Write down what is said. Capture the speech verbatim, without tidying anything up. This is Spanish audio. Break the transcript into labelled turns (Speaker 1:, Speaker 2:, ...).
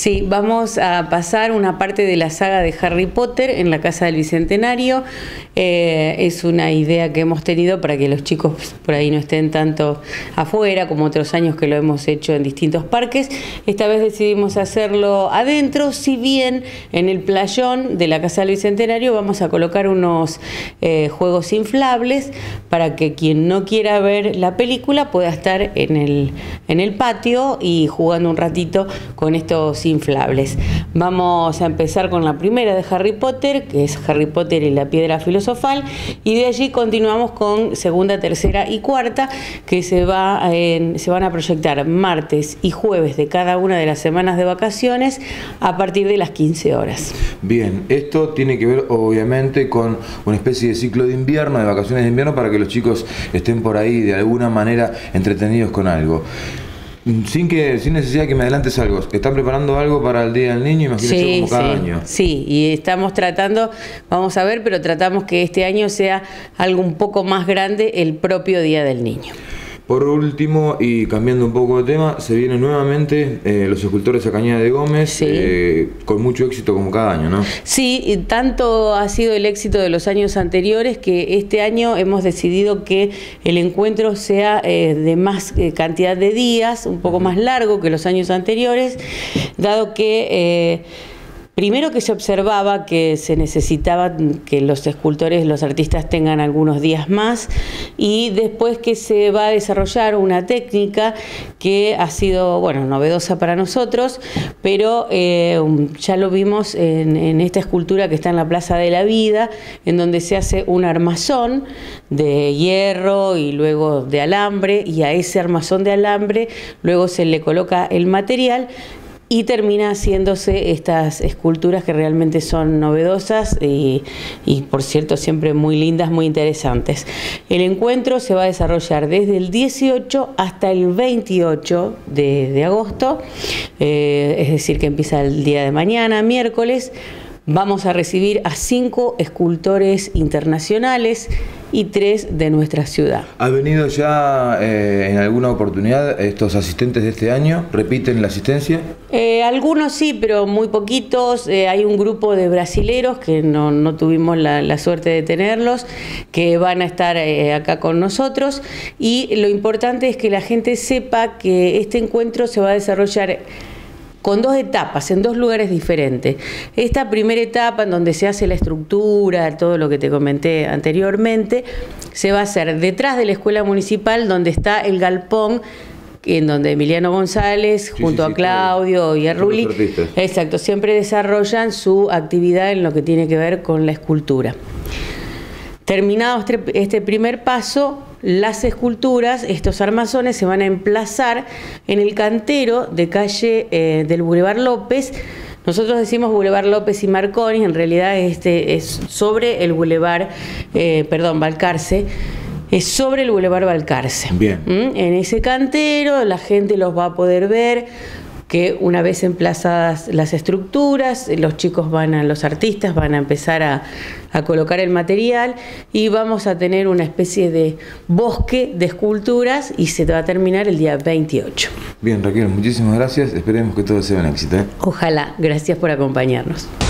Speaker 1: Sí, vamos a pasar una parte de la saga de Harry Potter en la Casa del Bicentenario. Eh, es una idea que hemos tenido para que los chicos por ahí no estén tanto afuera como otros años que lo hemos hecho en distintos parques. Esta vez decidimos hacerlo adentro, si bien en el playón de la Casa del Bicentenario vamos a colocar unos eh, juegos inflables para que quien no quiera ver la película pueda estar en el, en el patio y jugando un ratito con estos inflables. Vamos a empezar con la primera de Harry Potter, que es Harry Potter y la Piedra Filosofal, y de allí continuamos con segunda, tercera y cuarta, que se, va en, se van a proyectar martes y jueves de cada una de las semanas de vacaciones a partir de las quince horas.
Speaker 2: Bien, esto tiene que ver obviamente con una especie de ciclo de invierno, de vacaciones de invierno, para que los chicos estén por ahí de alguna manera entretenidos con algo. Sin que sin necesidad de que me adelantes algo, ¿están preparando algo para el Día del Niño? Imagino sí, como cada
Speaker 1: sí,
Speaker 2: año.
Speaker 1: Sí, y estamos tratando, vamos a ver, pero tratamos que este año sea algo un poco más grande el propio Día del Niño.
Speaker 2: Por último, y cambiando un poco de tema, se vienen nuevamente eh, los escultores de Cañada de Gómez, sí. eh, con mucho éxito como cada año, ¿no?
Speaker 1: Sí, tanto ha sido el éxito de los años anteriores que este año hemos decidido que el encuentro sea eh, de más eh, cantidad de días, un poco más largo que los años anteriores, dado que... Eh, Primero que se observaba que se necesitaba que los escultores, los artistas tengan algunos días más, y después que se va a desarrollar una técnica que ha sido, bueno, novedosa para nosotros, pero eh, ya lo vimos en, en esta escultura que está en la Plaza de la Vida, en donde se hace un armazón de hierro y luego de alambre, y a ese armazón de alambre luego se le coloca el material y termina haciéndose estas esculturas que realmente son novedosas y, y por cierto siempre muy lindas, muy interesantes. El encuentro se va a desarrollar desde el dieciocho hasta el veintiocho de, de agosto, eh, es decir que empieza el día de mañana, miércoles. Vamos a recibir a cinco escultores internacionales y tres de nuestra ciudad.
Speaker 2: ¿Ha venido ya eh, en alguna oportunidad estos asistentes de este año? ¿Repiten la asistencia?
Speaker 1: Eh, algunos sí, pero muy poquitos. Eh, hay un grupo de brasileros que no, no tuvimos la, la suerte de tenerlos, que van a estar eh, acá con nosotros, y lo importante es que la gente sepa que este encuentro se va a desarrollar con dos etapas, en dos lugares diferentes. Esta primera etapa, en donde se hace la estructura, todo lo que te comenté anteriormente, se va a hacer detrás de la Escuela Municipal, donde está el galpón, en donde Emiliano González, sí, junto sí, sí, a Claudio claro. y a Ruli, exacto, siempre desarrollan su actividad en lo que tiene que ver con la escultura. Terminado este, este primer paso, las esculturas, estos armazones, se van a emplazar en el cantero de calle eh, del Boulevard López. Nosotros decimos Boulevard López y Marconi, en realidad este es sobre el Boulevard, eh, perdón, Balcarce. Es sobre el Boulevard Balcarce.
Speaker 2: Bien.
Speaker 1: ¿Mm? En ese cantero la gente los va a poder ver, que una vez emplazadas las estructuras, los chicos van a, los artistas van a empezar a, a colocar el material, y vamos a tener una especie de bosque de esculturas, y se va a terminar el día veintiocho.
Speaker 2: Bien, Raquel, muchísimas gracias, esperemos que todo sea un éxito, ¿eh?
Speaker 1: Ojalá, gracias por acompañarnos.